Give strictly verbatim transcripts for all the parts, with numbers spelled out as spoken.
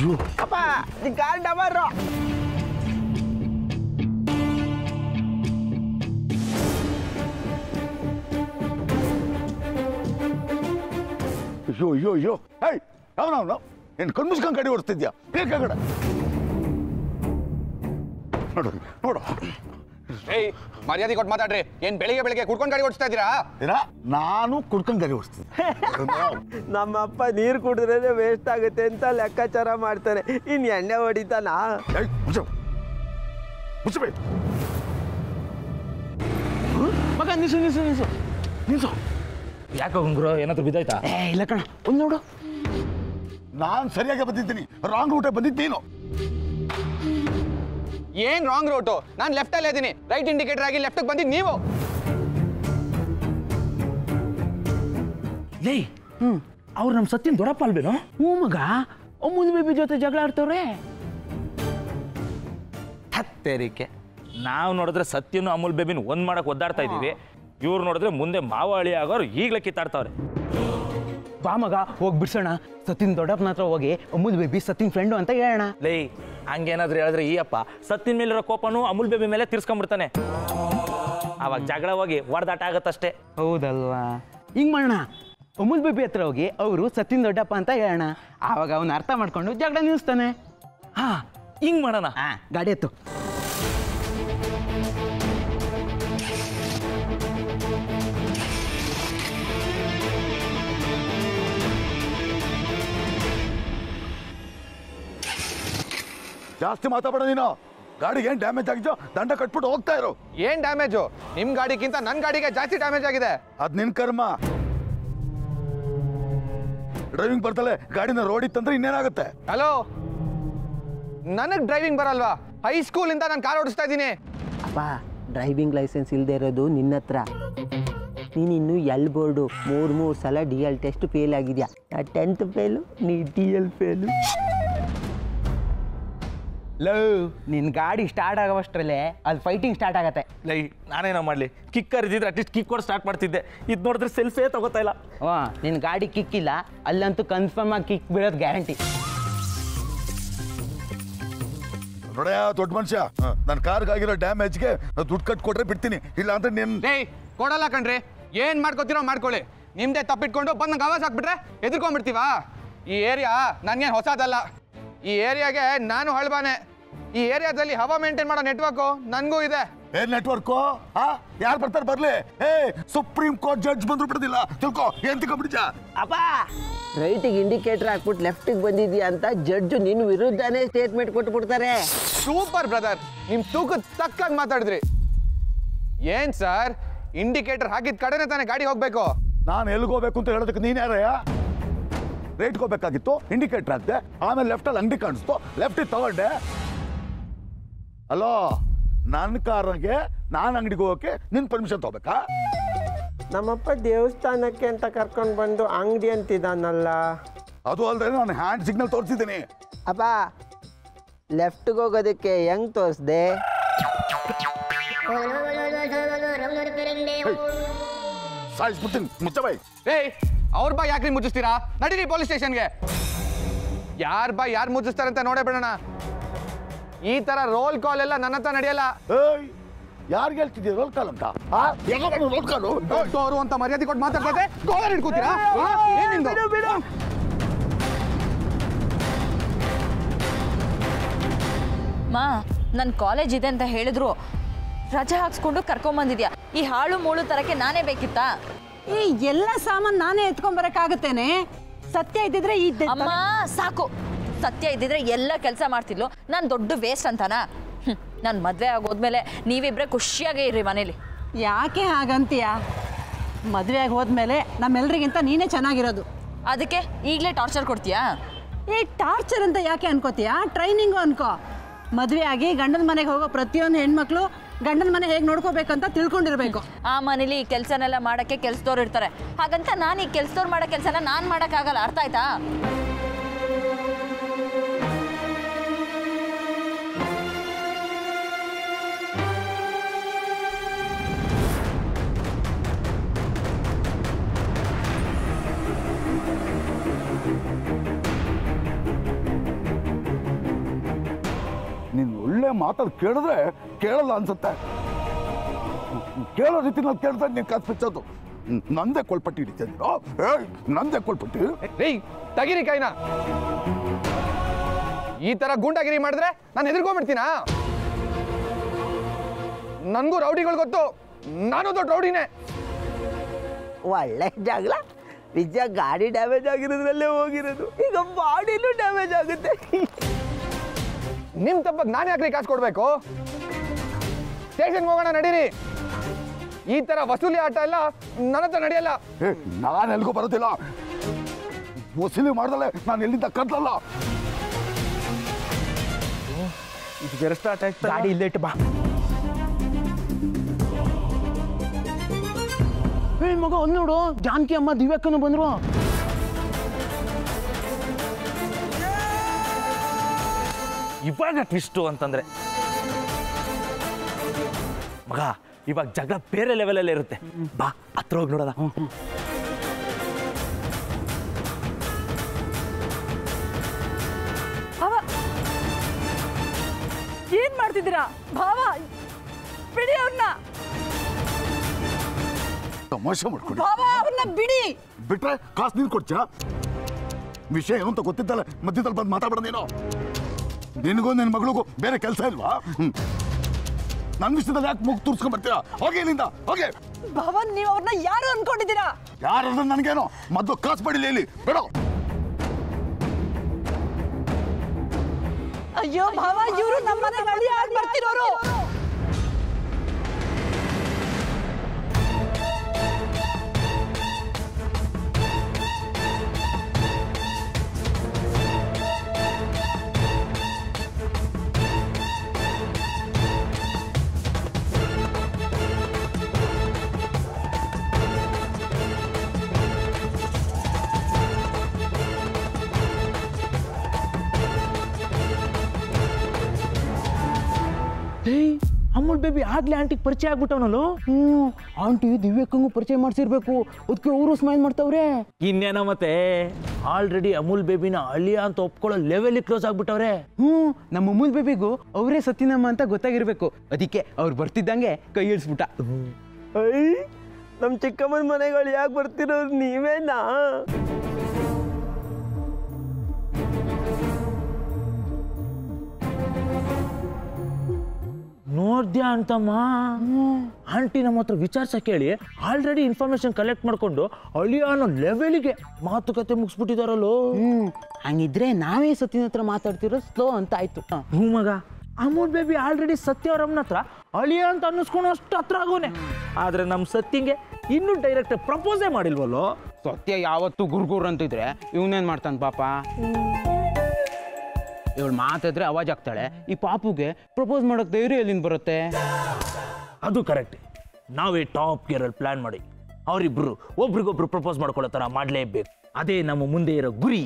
ಅಪ್ಪ the car ಡಬರು ಅಯ್ಯೋ ಅಯ್ಯೋ ಅಯ್ಯೋ ಹೇ ಅವನವನು ಏನು ಕಣ್ಮುಸ್ಕೊಂಡು ಗಾಡಿ ಓಡಿಸ್ತಿದ್ಯಾ ಬೇಕಾಗಡ ನೋಡು ನೋಡು ಏಯ್ ಮರ್ಯಾದೆ ಕೊಟ್ಟು ಮಾತಾಡ್ರಿ ಏನ್ ಬೆಳಿಗ್ಗೆ ಬೆಳಿಗ್ಗೆ ಕುಡ್ಕೊಂಡು ಗಾಡಿ ಓಡಿಸ್ತಾ ಇದ್ದೀರಾ ಏನ ನಾನು ಕುಡ್ಕೊಂಡು ಗಾಡಿ ಓಡಿಸ್ತಿದ್ದೆ ನಮ್ಮಪ್ಪ ನೀರು ಕುಡಿದ್ರೆ ವೇಸ್ಟ್ ಆಗುತ್ತೆ ಅಂತ ಲೆಕ್ಕಾಚಾರ ಮಾಡ್ತಾರೆ ಇನ್ ಎಣ್ಣೆ ಹೊಡಿತಾನ ಮುಚ್ಚಬೇಕು ಮಗ ನಿಸು ನಿಸು ನಿಸು ನಿಸು ಯಾಕೆ ಗುರು ಏನಾದ್ರು ಬಿದ್ದಾಯ್ತಾ? ಏ ಇಲ್ಲ ಕಣ ಒಂದು ನೋಡು ನಾನು ಸರಿಯಾಗಿ ಬಂದಿದ್ದೀನಿ ರಾಂಗ್ ರೂಟೇ ಬಂದಿದ್ದೀನು ಏನ್ ರಾಂಗ್ ರೂಟು ನಾನು ಲೆಫ್ಟ್ ಅಲ್ಲೇ ಇದ್ದೀನಿ ರೈಟ್ ಇಂಡಿಕೇಟರ್ ಆಗಿ ಲೆಫ್ಟ್ ಬಂದಿದ್ದು ನೀವು ಲೇ ಹ್ಮ್ ಅವ್ರು ನಮ್ಮ ಸತ್ಯನ್ ದೊಡ್ಡಪ್ಪ ಅಲ್ವೇನೋ? ಹ್ಞೂ ಮಗ ಅಮ್ಮನ ಬೇಬಿ ಜೊತೆ ಜಗಳ ಆಡ್ತವ್ರೆ ಹತ್ತೇರಿಕೆ ನಾವು ನೋಡಿದ್ರೆ ಸತ್ಯನು ಅಮೂಲ್ ಬೇಬಿನ ಒಂದ್ ಮಾಡಕ್ ಒದ್ದಾಡ್ತಾ ಇದೀವಿ, ಇವ್ರು ನೋಡಿದ್ರೆ ಮುಂದೆ ಮಾವ ಅಳಿ ಆಗೋರು ಈಗ್ಲೇ ಕಿತ್ತಾಡ್ತಾವ್ರೆ. ಬಾ ಮಗ ಹೋಗಿ ಬಿಡ್ಸೋಣ, ಸತಿನ್ ದೊಡ್ಡಪ್ಪನ ಹತ್ರ ಹೋಗಿ ಅಮೂಲ್ ಬೇಬಿ ಸತಿನ್ ಫ್ರೆಂಡು ಅಂತ ಹೇಳೋಣ. ಲೇ ಹಂಗೇನಾದ್ರೂ ಹೇಳಿದ್ರೆ ಈ ಅಪ್ಪ ಸತ್ತಿನ ಮೇಲಿರೋ ಕೋಪನು ಅಮೂಲ್ ಬೇಬಿ ಮೇಲೆ ತೀರ್ಸ್ಕೊಂಡ್ಬಿಡ್ತಾನೆ, ಅವಾಗ ಜಗಳ ಹೋಗಿ ಹೊಡೆದಾಟ ಆಗತ್ತಷ್ಟೇ. ಹೌದಲ್ವಾ? ಹಿಂಗ್ ಮಾಡೋಣ, ಅಮೂಲ್ ಬೇಬಿ ಹತ್ರ ಹೋಗಿ ಅವರು ಸತಿನ್ ದೊಡ್ಡಪ್ಪ ಅಂತ ಹೇಳೋಣ, ಆವಾಗ ಅವನು ಅರ್ಥ ಮಾಡ್ಕೊಂಡು ಜಗಳ ನಿಲ್ಲಿಸ್ತಾನೆ. ಹಾ ಹಿಂಗ್ ಮಾಡೋಣ. ಹಾ ಗಾಡಿ ಎತ್ತು. ಜಾಸ್ತಿ ಮಾತಾಡೋಣ ನೀನು. ಗಾಡಿಗೆ ಏನ್ ಡ್ಯಾಮೇಜ್ ಆಗಿದೋ ದಂಡ ಕಟ್ಬಿಟ್ಟು ಹೋಗ್ತಾ ಇರೋ. ಏನ್ ಡ್ಯಾಮೇಜು? ನಿಮ್ ಗಾಡಿಗಿಂತ ನನ್ ಗಾಡಿಗೆ ಜಾಸ್ತಿ ಡ್ಯಾಮೇಜ್ ಆಗಿದೆ. ಅದ್ ನಿನ್ ಕರ್ಮ. ಡ್ರೈವಿಂಗ್ ಬರ್ತಲೆ ಗಾಡಿನ ರೋಡ್ ಇತ್ತಂದ್ರೆ ಇನ್ನೇನಾಗುತ್ತೆ? ಹಲೋ, ನನಗ್ ಡ್ರೈವಿಂಗ್ ಬರಲ್ವಾ? ಹೈಸ್ಕೂಲ್ ಇಂದ ನಾನು ಕಾರ್ ಓಡಿಸ್ತಾ ಇದ್ದೀನಿ. ಅಪ್ಪ ಡ್ರೈವಿಂಗ್ ಲೈಸೆನ್ಸ್ ಇಲ್ಲದೆ ಇರೋದು ನಿನ್ನ ಹತ್ರ. ನೀನಿನ್ನು ಎಲ್ ಬೋರ್ಡು ಮೂರು ಮೂರು ಸಲ ಡಿ ಎಲ್ ಟೆಸ್ಟ್ ಫೇಲ್ ಆಗಿದ್ಯಾ. ಟೆಂತ್ ಫೇಲು, ನೀ ಡಿ ಎಲ್ ಫೇಲು. ಲವ್ ನಿನ್ನ ಗಾಡಿ ಸ್ಟಾರ್ಟ್ ಆಗೋವಷ್ಟರಲ್ಲೇ ಅಲ್ಲಿ ಫೈಟಿಂಗ್ ಸ್ಟಾರ್ಟ್ ಆಗತ್ತೆ. ಲೈ ನಾನೇನೋ ಮಾಡಲಿ, ಕಿಕ್ ಕರೆದಿದ್ರೆ ಅಟ್ಲೀಸ್ಟ್ ಕಿಕ್ ಕೊಟ್ಟು ಸ್ಟಾರ್ಟ್ ಮಾಡ್ತಿದ್ದೆ, ಇದು ನೋಡಿದ್ರೆ ಸೆಲ್ಫೇ ತಗೋತಾ ಇಲ್ಲ. ಹಾಂ ನಿನ್ನ ಗಾಡಿ ಕಿಕ್ ಇಲ್ಲ, ಅಲ್ಲಂತೂ ಕನ್ಫರ್ಮ್ ಆಗಿ ಕಿಕ್ ಬೀಳೋದು ಗ್ಯಾರಂಟಿ. ನೋಡಯ್ಯ ದೊಡ್ಡ ಮನುಷ್ಯ, ನನ್ನ ಕಾರ್ಗಾಗಿರೋ ಡ್ಯಾಮೇಜ್ಗೆ ದುಡ್ಡು ಕಟ್ ಕೊಟ್ರೆ ಬಿಡ್ತೀನಿ, ಇಲ್ಲ ಅಂದ್ರೆ ನಿನ್ ಏಯ್ ಕೊಡಲ್ಲ ಕಣ್ರಿ, ಏನ್ ಮಾಡ್ಕೋತಿರೋ ಮಾಡ್ಕೊಳ್ಳಿ. ನಿಮ್ದೇ ತಪ್ಪಿಟ್ಕೊಂಡು ಬಂದ್ ನಂಗೆ ಆವಾಜ್ ಹಾಕ್ಬಿಟ್ರೆ ಎದ್ಕೊಂಡ್ಬಿಡ್ತೀವಾ? ಈ ಏರಿಯಾ ನನ್ಗೇನು ಹೊಸದಲ್ಲ, ಈ ಏರಿಯಾಗೆ ನಾನು ಹಳ್ಬಾನೆ. ಈ ಏರಿಯಾದಲ್ಲಿ ಹವಾ ಮೇಂಟೈನ್ ಮಾಡೋ ನೆಟ್ವರ್ಕು ನನ್ಗೂ ಇದೆ. ಏನ್ ನೆಟ್ವರ್ಕು? ಯಾರು ಬರ್ತಾರೆ ಬರ್ಲಿ. ಏ ಸುಪ್ರೀಂ ಕೋರ್ಟ್ ಜಡ್ಜ್ ಬಂದ್ರು ಬಿಡೋದಿಲ್ಲ, ತಿಳ್ಕೊ. ಏನ್ ತಿಳ್ಕೊಂಡ್ಬಿಡಿಜ? ಅಪ್ಪ ರೈಟಿಗೆ ಇಂಡಿಕೇಟರ್ ಹಾಕ್ಬಿಟ್ಟು ಲೆಫ್ಟಿಗೆ ಬಂದಿದ್ಯಾ ಅಂತ ಜಡ್ಜು ನಿನ್ನ ವಿರುದ್ಧನೇ ಸ್ಟೇಟ್ಮೆಂಟ್ ಕೊಟ್ಬಿಡ್ತಾರೆ. ಸೂಪರ್ ಬ್ರದರ್, ನಿಮ್ ತೂಕದ ತಕ್ಕಾಗಿ ಮಾತಾಡಿದ್ರಿ. ಏನ್ ಸರ್, ಇಂಡಿಕೇಟರ್ ಹಾಕಿದ ಕಡೆನೆ ತಾನೇ ಗಾಡಿ ಹೋಗ್ಬೇಕು? ನಾನು ಎಲ್ಲಿಗೆ ಹೋಗ್ಬೇಕು ಅಂತ ಹೇಳೋದಕ್ಕೆ ನೀನ್ ಯಾರಯ್ಯ? ರೈಟ್ ಹೋಗ್ಬೇಕಾಗಿತ್ತು, ಇಂಡಿಕೇಟರ್ ಹಾಕ್ದೆ, ಆಮೇಲೆ ಲೆಫ್ಟ್ ಅಲ್ಲಿ ಅಂಗಡಿ ಕಾಣಿಸ್ತು, ಲೆಫ್ಟ್ ತಗೊಂಡೆ. ಅಲೋ, ನನ್ನ ಕಾರ್ಗೆ ನಾನು ಅಂಗಡಿಗೆ ಹೋಗಕ್ಕೆ ನಿನ್ ಪರ್ಮಿಷನ್ ತಗೋಬೇಕಾ? ನಮ್ಮಪ್ಪ ದೇವಸ್ಥಾನಕ್ಕೆ ಅಂತ ಕರ್ಕೊಂಡು ಬಂದು ಅಂಗಡಿ ಅಂತಿದ್ದಾನಲ್ಲ. ಅದು ಅಲ್ಲದೆ ನಾನು ಹ್ಯಾಂಡ್ ಸಿಗ್ನಲ್ ತೋರಿಸಿದ್ದೀನಿ. ಅಪ್ಪ ಲೆಫ್ಟ್ಗೆ ಹೋಗೋದಕ್ಕೆ ಹೆಂಗ್ ತೋರಿಸ್ದೆ? ಸಾಯಿಸ್ಬಿಡ್ತೀನಿ, ಮುಚ್ಚಬಾಯ್. ಏಯ್ ಅವ್ರ ಬಾ ಯಾಕ್ರಿ ಮುಚ್ಚಿಸ್ತೀರಾ? ನಡೀರಿ ಪೊಲೀಸ್ ಸ್ಟೇಷನ್ಗೆ. ಯಾರ್ ಬಾ ಯಾರು ಮುಚ್ಚಿಸ್ತಾರಂತ ನೋಡೇ ಬಿಡೋಣ. ಈ ತರ ರೋಲ್ ಕಾಲ್ ಎಲ್ಲ ನನ್ನ ಹತ್ರ ನಡೆಯಲ್ಲ. ಏಯ್ ಯಾರಿಗೆ ಹೇಳ್ತಿದ್ದೀಯ ರೋಲ್ ಕಾಲ್ ಅಂತ? ರೋಲ್ ಕಾಲು ದೊಡ್ಡವರು ಅಂತ ಮರ್ಯಾದೆ ಕೊಟ್ಟು ಮಾತಾಡ್ತಾರೆ, ಗೋಳರ್ ಹಿಡ್ಕೋತೀರಾ? ಮಾ ನನ್ನ ಕಾಲೇಜ್ ಇದೆ ಅಂತ ಹೇಳಿದ್ರು, ರಜೆ ಹಾಕ್ಸ್ಕೊಂಡು ಕರ್ಕೊಂಬಂದಿದ್ಯಾ. ಈ ಹಾಳು ಮೂಳು ತರಕ್ಕೆ ನಾನೇ ಬೇಕಿತ್ತಾ? ಈ ಎಲ್ಲ ಸಾಮಾನು ನಾನೇ ಎತ್ಕೊಂಡ್ಬರಕ್ಕಾಗತ್ತೇನೆ? ಸತ್ಯ ಇದ್ದಿದ್ರೆ ಈ ಅಮ್ಮ ಸಾಕು, ಸತ್ಯ ಇದ್ದಿದ್ರೆ ಎಲ್ಲ ಕೆಲಸ ಮಾಡ್ತಿದ್ಲು, ನಾನು ದೊಡ್ಡ ವೇಸ್ಟ್ ಅಂತಾನಾ? ನಾನು ಮದುವೆ ಆಗೋದ್ಮೇಲೆ ನೀವಿಬ್ರೆ ಖುಷಿಯಾಗೇ ಇರ್ರಿ ಮನೇಲಿ. ಯಾಕೆ ಹಾಗಂತೀಯ? ಮದುವೆ ಆಗಿ ಹೋದ್ಮೇಲೆ ನಮ್ಮೆಲ್ರಿಗಿಂತ ನೀನೇ ಚೆನ್ನಾಗಿರೋದು. ಅದಕ್ಕೆ ಈಗಲೇ ಟಾರ್ಚರ್ ಕೊಡ್ತೀಯಾ? ಈ ಟಾರ್ಚರ್ ಅಂತ ಯಾಕೆ ಅನ್ಕೋತೀಯಾ? ಟ್ರೈನಿಂಗು ಅನ್ಕೋ. ಮದುವೆ ಆಗಿ ಗಂಡನ ಮನೆಗೆ ಹೋಗೋ ಪ್ರತಿಯೊಂದು ಹೆಣ್ಮಕ್ಳು ಗಂಡನ ಮನೆ ಹೇಗೆ ನೋಡ್ಕೋಬೇಕಂತ ತಿಳ್ಕೊಂಡಿರ್ಬೇಕು. ಆ ಮನೇಲಿ ಈ ಕೆಲಸನೆಲ್ಲ ಮಾಡೋಕ್ಕೆ ಕೆಲಸದವ್ರು ಇರ್ತಾರೆ, ಹಾಗಂತ ನಾನು ಈ ಕೆಲಸದವ್ರು ಮಾಡೋ ಕೆಲಸನ ನಾನು ಮಾಡೋಕ್ಕಾಗಲ್ಲ, ಅರ್ಥ ಆಯ್ತಾ? ಮಾತಲ್ಲಿ ಕೇಳಿದ್ರೆ ಕೇಳಲ್ಲ ಅನ್ಸುತ್ತೆ. ಕೇಳೋ ರೀತಿನಲ್ಲಿ ಕೇಳ್ತಾ ನೀನು ಕಾಸು ಬಿಚ್ಚೋದು. ನಂದೇ ಕೊಳ್ಪಟ್ಟಿ ಹಿಡಿತಿದ್ದೀರೋ? ಏಯ್ ನಂದೇ ಕೊಳ್ಪಟ್ಟಿ. ಏಯ್ ತಗಿರಿ ಕೈನ. ಈ ತರ ಗೂಂಡಾಗಿರಿ ಮಾಡಿದ್ರೆ ನಾನು ಎದುರ್ಕೊಂಡ್ಬಿಡ್ತೀನಾ? ನನಗೂ ರೌಡಿಗಳು ಗೊತ್ತು, ನಾನು ದೊಡ್ಡ ರೌಡಿನೇ. ಒಳ್ಳೆ ಜಗಳ. ನಿಜ ಗಾಡಿ ಡ್ಯಾಮೇಜ್ ಆಗಿರೋದ್ರಲ್ಲೇ ಹೋಗಿರೋದು, ಈಗ ಬಾಡಿನೂ ಡ್ಯಾಮೇಜ್ ಆಗುತ್ತೆ. ನಿಮ್ ತಪ್ಪಾಗ ನಾನು ಯಾಕ್ರಿ ಕಾಸು ಕೊಡ್ಬೇಕು? ಸ್ಟೇಷನ್ಗೆ ಹೋಗೋಣ ನಡೀರಿ. ಈ ತರ ವಸೂಲಿ ಆಟ ಎಲ್ಲ ನನ್ನ ಹತ್ರ ನಡೆಯಲ್ಲ. ನಾನು ಎಲ್ಗೂ ಬರೋದಿಲ್ಲ. ವಸೂಲಿ ಮಾಡ್ದಲೆ ನಾನು ಎಲ್ಲಿಂದ ಕದ್ದಲ್ಲ. ಇದು ಬೇರೆ ಸ್ಟಾರ್ಟ್ ಆಯ್ತು. ಗಾಡಿ ಇಲ್ಲೇ ಇಟ್ಟು ಬಾ. ಏ ಮಗ ಒಂದು ನೋಡು, ಜಾನಕಿ ಅಮ್ಮ ದಿವ್ಯಕ್ಕನು ಬಂದ್ರು. ಇವಾಗ ಟ್ವಿಸ್ಟು ಅಂತಂದ್ರೆ ಮಗ, ಇವಾಗ ಜಗಳ ಬೇರೆ ಲೆವೆಲಲ್ಲೇ ಇರುತ್ತೆ. ಬಾ ಹತ್ರ ಹೋಗಿ ನೋಡೋದ. ಭಾವ ಏನ್ ಮಾಡ್ತಿದ್ದೀರಾ? ಭಾವ ಬಿಡಿ ಅವ್ರನ್ನ. ತಮಾಷೆ ಮಾಡ್ಕೊಂಡು ಭಾವ ಅವ್ರನ್ನ ಬಿಡಿ. ಬಿಟ್ರೆ ಕಾಸು ನೀನು ಕೊಡ್ತೀಯಾ? ವಿಷಯ ಏನು ಅಂತ ಗೊತ್ತಿದ್ದಲ್ಲ ಮಧ್ಯದಲ್ಲಿ ಬಂದು ಮಾತಾಡೋಣ. ನೀನು ನಿನಗೂ ನಿನ್ನ ಮಗಳಿಗೂ ಬೇರೆ ಕೆಲಸ ಇಲ್ವಾ? ನನ್ನ ವಿಷಯದಲ್ಲಿ ಯಾಕೆ ಮುಗ್ ತೂರ್ಸ್ಕೊಂಡ್ ಬರ್ತೀರಾ? ಹೋಗಿ ಇಲ್ಲಿಂದ ಹೋಗಿ. ಭವನ್ ನೀವು ಅವ್ರನ್ನ ಯಾರು ಅನ್ಕೊಂಡಿದ್ದೀರಾ? ಯಾರಾದ್ರೂ ನನಗೇನೋ ಮೊದಲು ಕಾಸು ಪಡಿಲಿ ಇಲ್ಲಿ ಬೇಡ. ಅಯ್ಯೋ ಭಾವ, ಇವರು ನಮ್ಮನೆ ಗಡಿ ಆಗಿ ಬರ್ತಿರೋರು. ಅಮೂಲ್ ಬೇಬಿ ಆಗ್ಲೇ ಆಂಟಿಗೆ ಪರಿಚಯ ಆಗ್ಬಿಟ್ಟವನಲ್ಲೋ. ಹ್ಮ್, ಆಂಟಿ ದಿವ್ಯಕ್ಕಂಗೂ ಪರಿಚಯ ಮಾಡಿಸಿರ್ಬೇಕು, ಅದಕ್ಕೆ ಅವರು ಸ್ಮೈಲ್ ಮಾಡ್ತಾವ್ರೆ. ಇನ್ನೇನೋ ಮತ್ತೆ ಆಲ್ರೆಡಿ ಅಮೂಲ್ ಬೇಬಿನ ಅಳಿಯ ಅಂತ ಒಪ್ಕೊಳ್ಳೋ ಲೆವೆಲ್ ಕ್ಲೋಸ್ ಆಗ್ಬಿಟ್ಟವ್ರೆ. ಹ್ಮ್, ನಮ್ಮ ಅಮೂಲ್ ಬೇಬಿಗೂ ಅವರೇ ಸತ್ಯನಮ್ಮ ಅಂತ ಗೊತ್ತಾಗಿರ್ಬೇಕು, ಅದಕ್ಕೆ ಅವ್ರು ಬರ್ತಿದ್ದಂಗೆ ಕೈ ಇಳಿಸ್ಬಿಟ್ಟ. ಐ ನಮ್ಮ ಚಿಕ್ಕಮ್ಮನ ಮನೆಗಳು ಯಾಕೆ ಬರ್ತಿರೋರು ನೀವೇನಾ? ನೋಡ್ದ್ಯಾ ಅಂತಮ್ಮ, ಆಂಟಿ ನಮ್ಮ ಹತ್ರ ವಿಚಾರಿಸಕ್ಕೆ ಹೇಳಿ ಆಲ್ರೆಡಿ ಇನ್ಫಾರ್ಮೇಶನ್ ಕಲೆಕ್ಟ್ ಮಾಡ್ಕೊಂಡು ಅಳಿಯ ಅನ್ನೋ ಲೆವೆಲ್ಗೆ ಮಾತುಕತೆ ಮುಗಿಸ್ಬಿಟ್ಟಿದಾರಲ್ಲೋ. ಹ್ಮ್, ಹಂಗಿದ್ರೆ ನಾವೇ ಸತ್ಯನ ಹತ್ರ ಮಾತಾಡ್ತಿರೋ ಸ್ಲೋ ಅಂತ ಆಯ್ತು. ಹ್ಞೂ ಮಗ, ಅಮೂಲ್ ಬೇಬಿ ಆಲ್ರೆಡಿ ಸತ್ಯ ಅವರಮ್ಮನ ಹತ್ರ ಅಳಿಯ ಅಂತ ಅನ್ನಿಸ್ಕೊಂಡು ಅಷ್ಟು ಹತ್ರ ಆಗೋನೆ. ಆದ್ರೆ ನಮ್ಮ ಸತ್ಯಂಗೆ ಇನ್ನೂ ಡೈರೆಕ್ಟ್ ಪ್ರಪೋಸೇ ಮಾಡಿಲ್ವಲ್ಲೋ. ಸತ್ಯ ಯಾವತ್ತು ಗುರ್ಗುರ್ ಅಂತಿದ್ರೆ ಇವನೇನ್ ಮಾಡ್ತಾನೆ ಪಾಪ. ಇವಳು ಮಾತಾದ್ರೆ ಅವಾಜ್ ಆಗ್ತಾಳೆ, ಈ ಪಾಪುಗೆ ಪ್ರಪೋಸ್ ಮಾಡೋಕ್ ಧೈರ್ಯ ಎಲ್ಲಿಂದ ಬರುತ್ತೆ? ಅದು ಕರೆಕ್ಟ್. ನಾವೇ ಟಾಪ್ ಗೇರಲ್ಲಿ ಪ್ಲಾನ್ ಮಾಡಿ ಅವರಿಬ್ರು ಒಬ್ರಿಗೊಬ್ರು ಪ್ರಪೋಸ್ ಮಾಡ್ಕೊಳ್ಳೋ ಥರ ಮಾಡಲೇಬೇಕು. ಅದೇ ನಮ್ಮ ಮುಂದೆ ಇರೋ ಗುರಿ.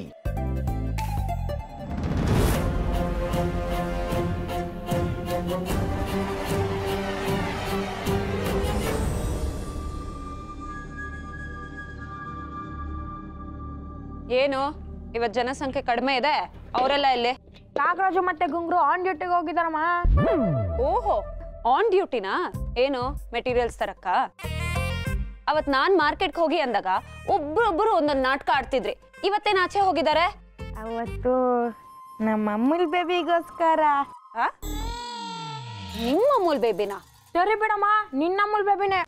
ಏನು ಇವತ್ತು ಜನಸಂಖ್ಯೆ ಕಡಿಮೆ ಇದೆ, ಅವರೆಲ್ಲ ಇಲ್ಲಿ? ನಾಗರಾಜು ಮತ್ತೆ ಗುಂಗ್ರು ಆನ್ ಡ್ಯೂಟಿಗೆ ಹೋಗಿದಾರಮ್ಮ. ಓಹೋ, ಆನ್ ಡ್ಯೂಟಿನಾ? ಏನು ಮೆಟೀರಿಯಲ್ಸ್ ತರಕ್ಕ? ಅವತ್ ನಾನ್ ಮಾರ್ಕೆಟ್ಗೆ ಹೋಗಿ ಅಂದಾಗ ಒಬ್ರೊಬ್ರು ಒಂದೊಂದು ನಾಟಕ ಆಡ್ತಿದ್ರಿ, ಇವತ್ತೇನ್ ಆಚೆ ಹೋಗಿದ್ದಾರೆ? ಅವತ್ತು ನಮ್ಮ ಅಮೂಲ್ ಬೇಬಿಗೋಸ್ಕರ. ನಿಮ್ಮ ಅಮೂಲ್ ಬೇಬಿನಾ? ಸರಿ ಬಿಡಮ್ಮ, ನಿನ್ನ ಅಮೂಲ್ ಬೇಬಿನೇ.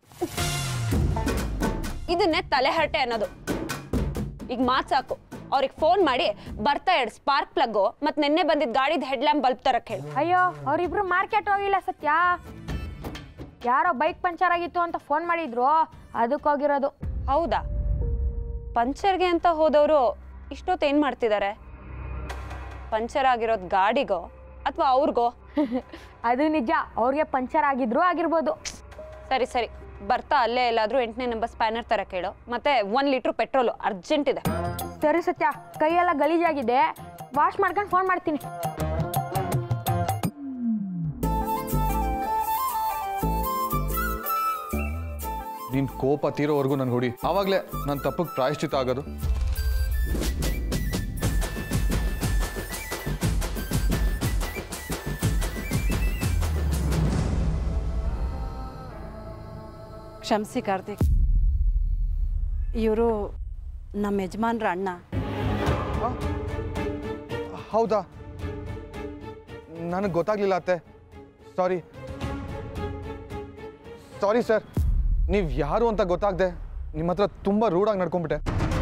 ಇದನ್ನೇ ತಲೆ ಹರಟೆ ಅನ್ನೋದು. ಈಗ ಮಾತ್ ಸಾಕು, ಅವ್ರಿಗೆ ಫೋನ್ ಮಾಡಿ ಬರ್ತಾ ಎರಡು ಸ್ಪಾರ್ಕ್ ಪ್ಲಗ್ ಮತ್ತೆ ನಿನ್ನೆ ಬಂದಿದ್ದ ಗಾಡಿದ ಹೆಡ್ ಲ್ಯಾಂಪ್ ಬಲ್ಬ್ ತರಕ್ ಹೇಳಿ. ಅಯ್ಯೋ, ಅವ್ರಿಬ್ರು ಮಾರ್ಕೆಟ್ ಹೋಗಿಲ್ಲ ಸತ್ಯ, ಯಾರೋ ಬೈಕ್ ಪಂಚರ್ ಆಗಿತ್ತು ಅಂತ ಫೋನ್ ಮಾಡಿದ್ರು, ಅದಕ್ಕೆ ಹೋಗಿರೋದು. ಹೌದಾ? ಪಂಚರ್ಗೆ ಅಂತ ಹೋದವರು ಇಷ್ಟೊತ್ತು ಏನ್ ಮಾಡ್ತಿದ್ದಾರೆ? ಪಂಚರ್ ಆಗಿರೋದ್ ಗಾಡಿಗೋ ಅಥವಾ ಅವ್ರಿಗೋ? ಅದು ನಿಜ, ಅವ್ರಿಗೆ ಪಂಚರ್ ಆಗಿದ್ರು ಆಗಿರ್ಬೋದು. ಸರಿ ಸರಿ, ಬರ್ತಾ ಅಲ್ಲೇ ಎಲ್ಲಾದ್ರೂ ಎಂಟನೇ ನಂಬರ್ ಸ್ಪ್ಯಾನರ್ ತರ ಕೇಳು, ಮತ್ತೆ ಒಂದ್ ಲೀಟರ್ ಪೆಟ್ರೋಲ್ ಅರ್ಜೆಂಟ್ ಇದೆ. ಸರಿ ಸತ್ಯ, ಕೈಯೆಲ್ಲ ಗಲೀಜಾಗಿದೆ, ವಾಶ್ ಮಾಡ್ಕೊಂಡು ಫೋನ್ ಮಾಡ್ತೀನಿ. ನಿನ್ ಕೋಪ ತೀರೋವರೆಗೂ ನನ್ಗೆ ಹೊಡಿ, ಆವಾಗಲೇ ನನ್ನ ತಪ್ಪಿಗೆ ಪ್ರಾಯಶ್ಚಿತ ಆಗೋದು. ಕ್ಷಮಿಸಿ ಕಾರ್ತಿಕ್, ಇವರು ನಮ್ಮ ಯಜಮಾನ್ರ ಅಣ್ಣ. ಹೌದಾ? ನನಗೆ ಗೊತ್ತಾಗ್ಲಿಲ್ಲ ಅತ್ತೆ. Sorry sorry sir. ನೀವು ಯಾರು ಅಂತ ಗೊತ್ತಾಗದೆ ನಿಮ್ಮ ಹತ್ರ ತುಂಬ ರೂಢಾಗಿ ನಡ್ಕೊಂಡ್ಬಿಟ್ಟೆ.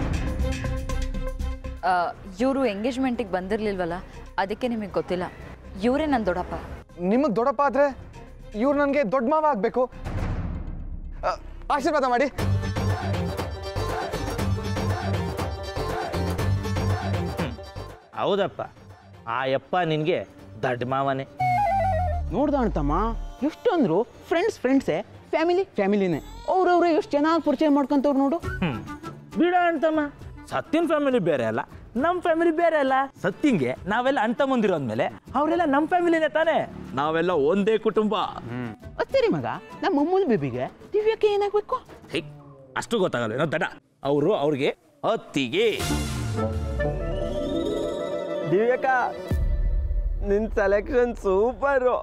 ಇವರು ಎಂಗೇಜ್ಮೆಂಟಿಗೆ ಬಂದಿರಲಿಲ್ವಲ್ಲ, ಅದಕ್ಕೆ ನಿಮಗೆ ಗೊತ್ತಿಲ್ಲ. ಇವರೇ ನನ್ನ ದೊಡ್ಡಪ್ಪ. ನಿಮಗೆ ದೊಡ್ಡಪ್ಪ ಆದರೆ ಇವ್ರು ನನಗೆ ದೊಡ್ಡ ಮಾವ ಆಗಬೇಕು. ಆಶೀರ್ವಾದ ಮಾಡಿ. ಹೌದಪ್ಪ, ಆ ಯಪ್ಪ ನಿನಗೆ ದೊಡ್ಡ ಮಾವನೇ. ನೋಡ್ದ ಅಣ್ತಮ್ಮ, ಎಷ್ಟಂದ್ರು ಫ್ರೆಂಡ್ಸ್ ಫ್ರೆಂಡ್ಸೇ, ಫ್ಯಾಮಿಲಿ ಫ್ಯಾಮಿಲಿನೇ. ಅವ್ರವ್ರೆ ಎಷ್ಟು ಚೆನ್ನಾಗಿ ಪರಿಚಯ ಮಾಡ್ಕೊಂತವ್ರು ನೋಡು. ಹ್ಮ್ ಬಿಡ ಅಂತಮ್ಮ, ಸತ್ತಿನ ಫ್ಯಾಮಿಲಿ ಬೇರೆ ಅಲ್ಲ, ನಮ್ಮ ಫ್ಯಾಮಿಲಿ ಬೇರೆ ಅಲ್ಲ. ಸತ್ತಿಂಗೆ ನಾವೆಲ್ಲ ಅಣ್ಣ ತಮ್ಮಂದಿರೋದ್ಮೇಲೆ ಅವರೆಲ್ಲ ನಮ್ಮ ಫ್ಯಾಮಿಲಿನೇ ತಾನೇ. ನಾವೆಲ್ಲ ಒಂದೇ ಕುಟುಂಬ. ಸರಿ ಮಗ, ನಮ್ಮ ಅಮ್ಮನ ಬೇಬಿಗೆ ದಿವ್ಯಕ್ಕೆ ಏನಾಗಬೇಕು? ಹೇ, ಅಷ್ಟು ಗೊತ್ತಾಗಲ್ಲ ಏನೋ ದಡ. ಅವರು ಅವ್ರಿಗೆ ಅತ್ತಿಗೆ. ದಿವ್ಯಕ್ಕ, ನಿನ್ ಸೆಲೆಕ್ಷನ್ ಸೂಪರು.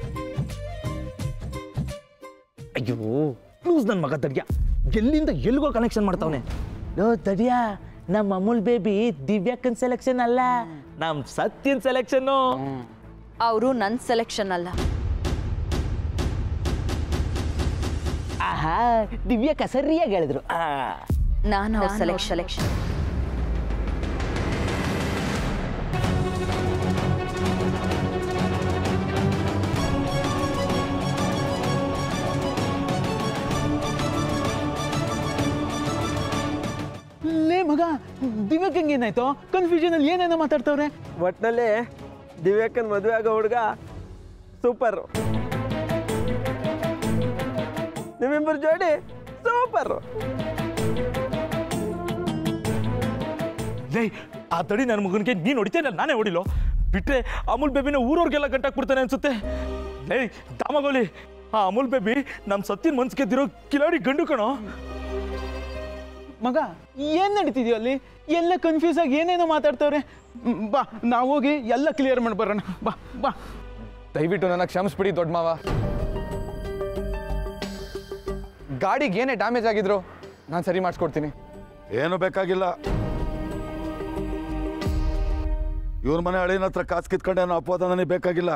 ಅಯ್ಯೋ ಲೂಸ್ ನನ್ನ ಮಗ ದಡ್ಯ, ಎಲ್ಲಿಂದ ಎಲ್ಲಿಗೋ ಕನೆಕ್ಷನ್ ಮಾಡ್ತಾವನೆ. ಲೋ ದಡ್ಯ, ನಮ್ಮ ಅಮೂಲ್ ಬೇಬಿ ದಿವ್ಯಕ್ಕನ್ ಸೆಲೆಕ್ಷನ್ ಅಲ್ಲ, ನಮ್ ಸತ್ಯನ್ ಸೆಲೆಕ್ಷನ್. ಅವರು ನನ್ನ ಸೆಲೆಕ್ಷನ್ ಅಲ್ಲ. ಆಹಾ, ದಿವ್ಯಕ್ಕ ಸರಿಯಾಗಿ ಹೇಳಿದ್ರು. ನಾನು ಅವ್ರ ಸೆಲೆಕ್ಷನ್ ಸೆಲೆಕ್ಷನ್ ಲೇ ಮಗ, ದಿವ್ಯಕ್ಕಂಗೆ ಏನಾಯ್ತು? ಕನ್ಫ್ಯೂಷನ್ ಅಲ್ಲಿ ಏನೇನೋ ಮಾತಾಡ್ತವ್ರೆ. ಒಟ್ನಲ್ಲಿ ದಿವ್ಯಕ್ಕನ್ ಮದುವೆ ಆಗೋ ಹುಡುಗ ಸೂಪರ್. ನಿಮ್ಮಿಬ್ಬರ ಜೋಡಿ ಸೂಪರ್. ಲೇ, ಆ ತಡಿ ನನ್ನ ಮಗನಿಗೆ ನೀನು ಹೊಡಿತೇನೆ, ನಾನೇ ಹೊಡಿಲೋ. ಬಿಟ್ರೆ ಅಮೂಲ್ ಬೇಬಿನ ಊರವ್ರಿಗೆಲ್ಲ ಗಂಟಾಕ್ಬಿಡ್ತಾನೆ ಅನ್ಸುತ್ತೆ. ಲೇ ದಾಮಗೋಲಿ, ಆ ಅಮೂಲ್ ಬೇಬಿ ನಮ್ಮ ಸತ್ತಿನ ಮನ್ಸು ಗೆದ್ದಿರೋ ಕಿಲಾಡಿ ಗಂಡು ಕಣೋ. ಮಗ, ಏನ್ ನಡೀತಿದ್ಯೋ ಅಲ್ಲಿ? ಎಲ್ಲ ಕನ್ಫ್ಯೂಸ್ ಆಗಿ ಏನೇನೋ ಮಾತಾಡ್ತವ್ರೆ. ಬಾ, ನಾವು ಹೋಗಿ ಎಲ್ಲ ಕ್ಲಿಯರ್ ಮಾಡಿ ಬರೋಣ. ಬಾ ಬಾ. ದಯವಿಟ್ಟು ನನ್ನ ಕ್ಷಮಿಸ್ಬಿಡಿ ದೊಡ್ಡ ಮಾವ. ಗಾಡಿಗೆ ಏನೇ ಡ್ಯಾಮೇಜ್ ಆಗಿದ್ರು ನಾನು ಸರಿ ಮಾಡಿಸ್ಕೊಡ್ತೀನಿ. ಏನು ಬೇಕಾಗಿಲ್ಲ. ಇವ್ರ ಮನೆ ಹಳಿನ ಹತ್ರ ಕಾಸು ಕಿತ್ಕೊಂಡೆ ಅನ್ನೋ ಅಪವಾದ ನನಗೆ ಬೇಕಾಗಿಲ್ಲ.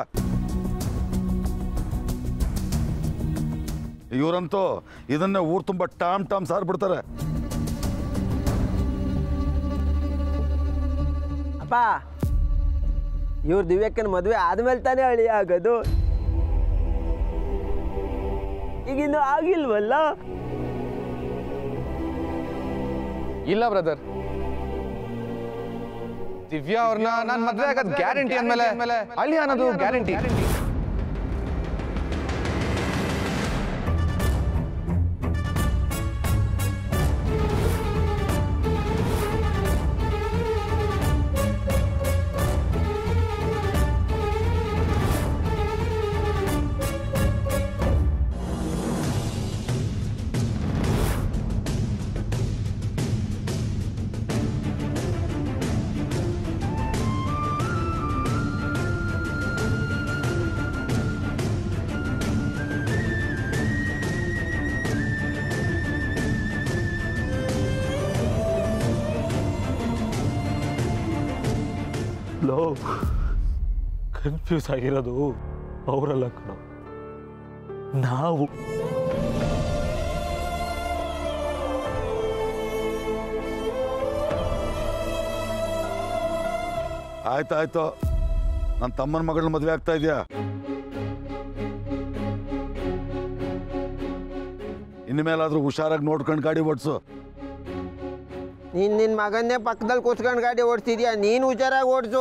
ಇವರಂತೂ ಇದನ್ನೇ ಊರು ತುಂಬ ಟಾಮ್ ಟಾಮ್ ಸಾರ್ ಬಿಡ್ತಾರೆ. ಅಪ್ಪ, ಇವ್ರ ದಿವ್ಯಕ್ಕನ ಮದುವೆ ಆದ್ಮೇಲೆ ತಾನೇ ಅಳಿ ಆಗೋದು. ಈಗಿನ್ನೂ ಆಗಿಲ್ವಲ್ಲ? ಇಲ್ಲ ಬ್ರದರ್, ದಿವ್ಯಾ ಅವ್ರನ್ನ ನಾನು ಮದುವೆ ಆಗೋದು ಗ್ಯಾರಂಟಿ ಅಂದಮೇಲೆ ಅಲ್ಲಿ ಅನ್ನೋದು ಗ್ಯಾರಂಟಿ. ಲೋ, ಕನ್ಫ್ಯೂಸ್ ಆಗಿರೋದು ಅವರಲ್ಲ ಕಣೋ, ನಾವು. ಆಯ್ತಾಯ್ತು, ನನ್ನ ತಮ್ಮನ ಮಗಳನ್ನ ಮದುವೆ ಆಗ್ತಾ ಇದೆಯಾ? ಇನ್ಮೇಲಾದ್ರೂ ಹುಷಾರಾಗಿ ನೋಡ್ಕೊಂಡು ಗಾಡಿ ಓಡಿಸು. ನೀನ್ ನಿನ್ ಮಗನ್ನೇ ಪಕ್ಕದಲ್ಲಿ ಕೂತ್ಕೊಂಡು ಗಾಡಿ ಓಡಿಸ್ತಿದ್ಯಾ? ನೀನು ಹುಷಾರಾಗಿ ಓಡಿಸು.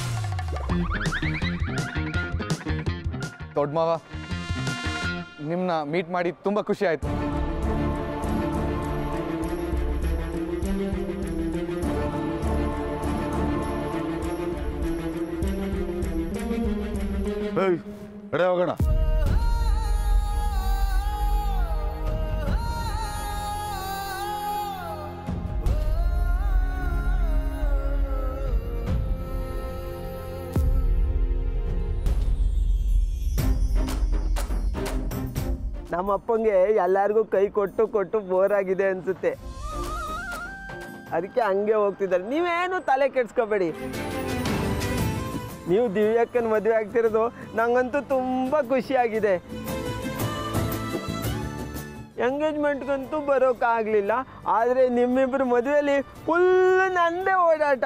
ದೊಡ್ಡ ಮಾವ, ನಿಮ್ಮನ್ನ ಮೀಟ್ ಮಾಡಿ ತುಂಬ ಖುಷಿ ಆಯಿತು. ಏಯ್, ಕಡೆ ಹೋಗೋಣ. ನಮ್ಮ ಅಪ್ಪಂಗೆ ಎಲ್ಲರಿಗೂ ಕೈ ಕೊಟ್ಟು ಕೊಟ್ಟು ಬೋರ್ ಆಗಿದೆ ಅನ್ಸುತ್ತೆ, ಅದಕ್ಕೆ ಹಂಗೆ ಹೋಗ್ತಿದ್ದಾರೆ. ನೀವೇನು ತಲೆ ಕೆಡ್ಸ್ಕೋಬೇಡಿ. ನೀವು ದಿವ್ಯಕ್ಕನ ಮದುವೆ ಆಗ್ತಿರೋದು ನಂಗಂತೂ ತುಂಬ ಖುಷಿಯಾಗಿದೆ. ಎಂಗೇಜ್ಮೆಂಟ್ಗಂತೂ ಬರೋಕ್ಕಾಗಲಿಲ್ಲ, ಆದರೆ ನಿಮ್ಮಿಬ್ಬರು ಮದುವೆಯಲ್ಲಿ ಫುಲ್ ನಂದೇ ಓಡಾಟ.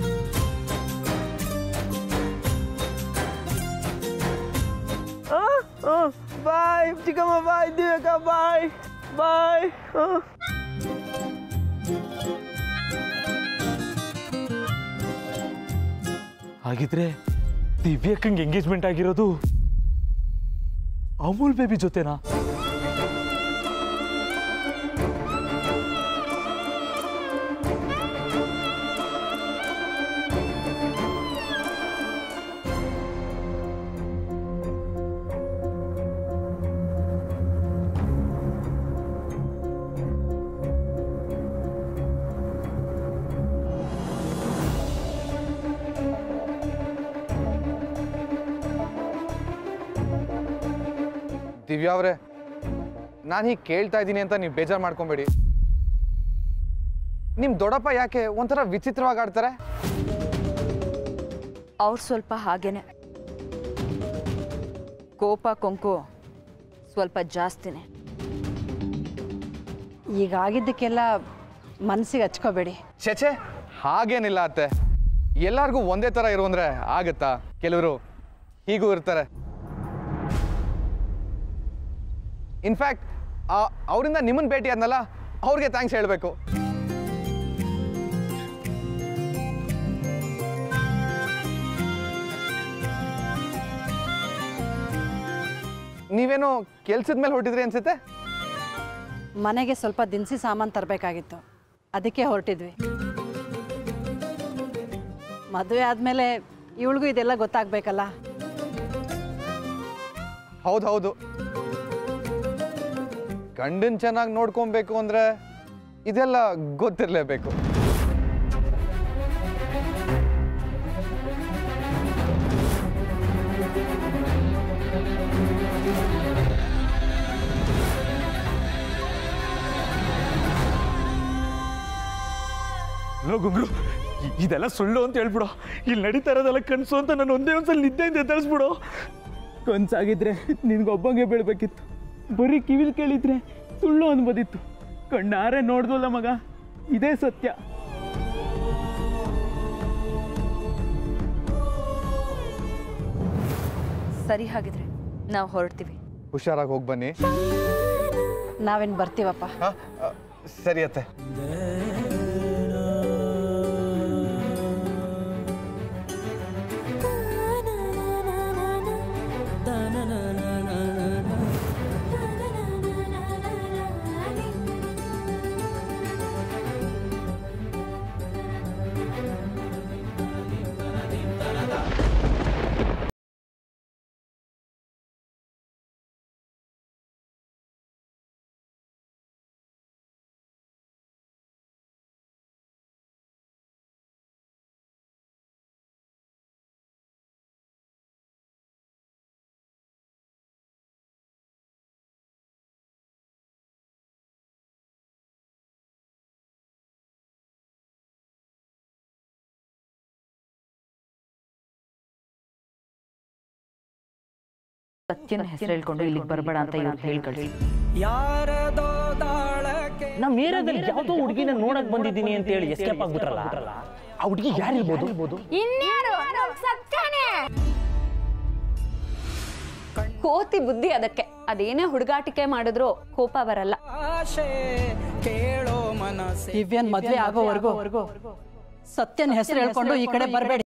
ಬಾಯ್ ಚಿಕ್ಕಮ್ಮ, ಬಾಯ್ ದಿವ್ಯಕ್ಕ, ಬಾಯ್ ಬಾಯ್. ಹಾಗಿದ್ರೆ ದಿವ್ಯಕ್ಕಂಗೆ ಎಂಗೇಜ್ಮೆಂಟ್ ಆಗಿರೋದು ಅಮೂಲ್ ಬೇಬಿ ಜೊತೆನಾ? ದಿವ್ಯಾ ಅವರೇ, ನಾನು ಹೀಗೆ ಕೇಳ್ತಾ ಇದ್ದೀನಿ ಅಂತ ನೀವು ಬೇಜಾರು ಮಾಡ್ಕೊಬೇಡಿ. ನಿಮ್ಮ ದೊಡ್ಡಪ್ಪ ಯಾಕೆ ಒಂಥರ ವಿಚಿತ್ರವಾಗಿ ಆಡ್ತಾರೆ? ಅವ್ರು ಸ್ವಲ್ಪ ಹಾಗೇನೆ, ಕೋಪ ಕೊಂಕು ಸ್ವಲ್ಪ ಜಾಸ್ತಿನೇ. ಈಗಾಗಿದ್ದಕ್ಕೆಲ್ಲ ಮನಸ್ಸಿಗೆ ಹಚ್ಕೋಬೇಡಿ. ಛೆಛೆ, ಹಾಗೇನಿಲ್ಲ ಅತ್ತೆ. ಎಲ್ಲರಿಗೂ ಒಂದೇ ಥರ ಇರು ಅಂದರೆ ಆಗುತ್ತಾ? ಕೆಲವರು ಹೀಗೂ ಇರ್ತಾರೆ. ಇನ್ಫ್ಯಾಕ್ಟ್ ಅವರಿಂದ ನಿಮ್ಮನ್ನು ಭೇಟಿ ಆದ್ನಲ್ಲ, ಅವ್ರಿಗೆ ಥ್ಯಾಂಕ್ಸ್ ಹೇಳಬೇಕು. ನೀವೇನೋ ಕೆಲ್ಸದ ಮೇಲೆ ಹೊರಟಿದ್ರಿ ಅನ್ಸುತ್ತೆ? ಮನೆಗೆ ಸ್ವಲ್ಪ ದಿನಸಿ ಸಾಮಾನು ತರಬೇಕಾಗಿತ್ತು, ಅದಕ್ಕೆ ಹೊರಟಿದ್ವಿ. ಮದುವೆ ಆದಮೇಲೆ ಇವಳಿಗೂ ಇದೆಲ್ಲ ಗೊತ್ತಾಗಬೇಕಲ್ಲ. ಹೌದು ಹೌದು, ಗಂಡನ್ ಚೆನ್ನಾಗಿ ನೋಡ್ಕೊಬೇಕು ಅಂದ್ರೆ ಇದೆಲ್ಲ ಗೊತ್ತಿರಲೇಬೇಕು. ಗುಂಗ್ರು, ಇದೆಲ್ಲ ಸುಳ್ಳು ಅಂತ ಹೇಳ್ಬಿಡು. ಇಲ್ಲಿ ನಡೀತಾ ಇರೋದೆಲ್ಲ ಕನ್ಸು ಅಂತ ನಾನು ಒಂದೇ ಒಂದ್ಸಲ ನಿದ್ದೆಯಿಂದ ಎದ್ದಳಿಸ್ಬಿಡು. ಕನ್ಸಾಗಿದ್ರೆ ನಿನ್ಗೊಬ್ಬಂಗೆ ಬೀಳ್ಬೇಕಿತ್ತು, ಬರೀ ಕಿವಿಲ್ ಕೇಳಿದ್ರೆ ಸುಳ್ಳು ಅನ್ಬೋದಿತ್ತು. ಕಣ್ಣಾರೆ ನೋಡ್ದಲ್ಲ ಮಗ, ಇದೇ ಸತ್ಯ. ಸರಿ, ಹಾಗಿದ್ರೆ ನಾವು ಹೊರಡ್ತೀವಿ. ಹುಷಾರಾಗಿ ಹೋಗಿ ಬನ್ನಿ. ನಾವೇನು ಬರ್ತೀವಪ್ಪ. ಸರಿ ಅತ್ತೆ. ಸತ್ಯನ ಹೆಸರು ಹೇಳ್ಕೊಂಡು ಇಲ್ಲಿಗೆ ಬರಬೇಡ ಅಂತ ಇವ್ರು ಹೇಳಿ ಕಳಿಸಿ. ನಮ್ಮ ಏರಿಯಾದಲ್ಲಿ ಯಾವುದೋ ಹುಡುಗಿನ ನೋಡಕ್ ಬಂದಿದ್ದೀನಿ ಅಂತ ಹೇಳಿ ಎಸ್ಕೇಪ್ ಆಗ್ಬಿಟ್ರಲ್ಲ, ಆ ಹುಡುಗಿ ಯಾರಿರ್ಬೋದು? ಇನ್ಯಾರು? ಸತ್ಯನೇ. ಕೋತಿ ಬುದ್ಧಿ ಅದಕ್ಕೆ. ಅದೇನೇ ಹುಡುಗಾಟಿಕೆ ಮಾಡಿದ್ರು ಕೋಪ ಬರಲ್ಲ. ದಿವ್ಯನ್ ಮದ್ವೆ ಆಗೋವರೆಗೂ ಸತ್ಯನ ಹೆಸರು ಹೇಳ್ಕೊಂಡು ಈ ಕಡೆ ಬರಬೇಡಿ.